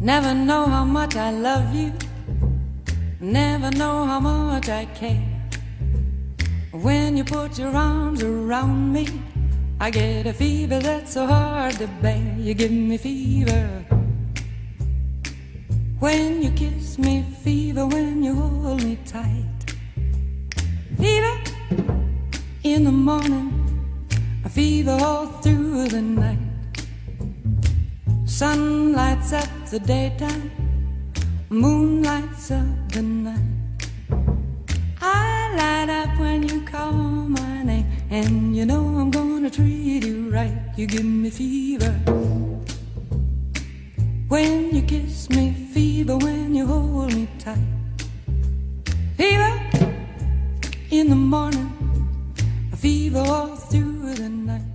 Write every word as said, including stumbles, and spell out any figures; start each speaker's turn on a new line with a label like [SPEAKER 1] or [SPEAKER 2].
[SPEAKER 1] Never know how much I love you, never know how much I care. When you put your arms around me, I get a fever that's so hard to bear. You give me fever when you kiss me, fever when you hold me tight. Fever in the morning, a fever all through the night. Sun lights up the daytime, moon lights up the night. I light up when you call my name, and you know I'm gonna treat you right. You give me fever when you kiss me, fever when you hold me tight. Fever in the morning, a fever all through the night.